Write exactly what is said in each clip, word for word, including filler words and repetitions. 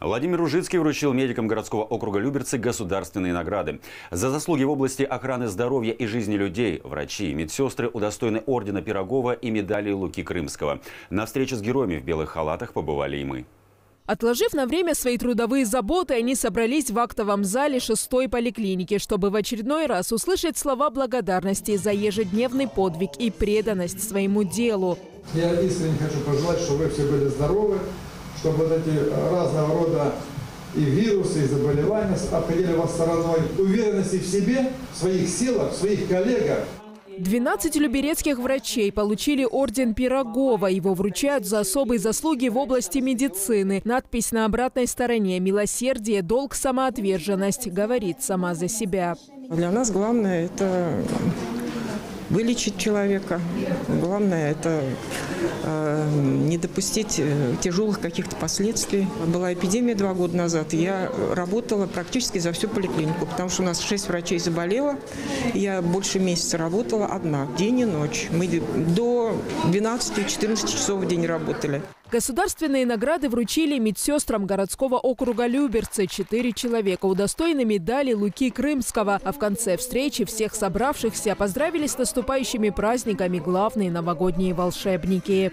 Владимир Ужицкий вручил медикам городского округа Люберцы государственные награды. За заслуги в области охраны здоровья и жизни людей врачи и медсестры удостоены ордена Пирогова и медали Луки Крымского. На встрече с героями в белых халатах побывали и мы. Отложив на время свои трудовые заботы, они собрались в актовом зале шестой поликлиники, чтобы в очередной раз услышать слова благодарности за ежедневный подвиг и преданность своему делу. Я искренне хочу пожелать, чтобы вы все были здоровы, чтобы вот эти разного рода и вирусы, и заболевания обходили вас стороной. Уверенности в себе, в своих силах, в своих коллегах. двенадцать люберецких врачей получили орден Пирогова. Его вручают за особые заслуги в области медицины. Надпись на обратной стороне «Милосердие, долг, самоотверженность» говорит сама за себя. Для нас главное – это вылечить человека. Главное – это э, не допустить тяжелых каких-то последствий. Была эпидемия два года назад. Я работала практически за всю поликлинику, потому что у нас шесть врачей заболело. Я больше месяца работала одна, день и ночь. Мы до двенадцати-четырнадцати часов в день работали. Государственные награды вручили медсестрам городского округа Люберцы. Четыре человека удостоены медали Луки Крымского. А в конце встречи всех собравшихся поздравили с наступающими праздниками главные новогодние волшебники.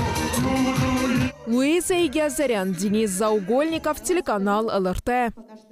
Луиза Игиазарян, Денис Заугольников, телеканал эл эр тэ.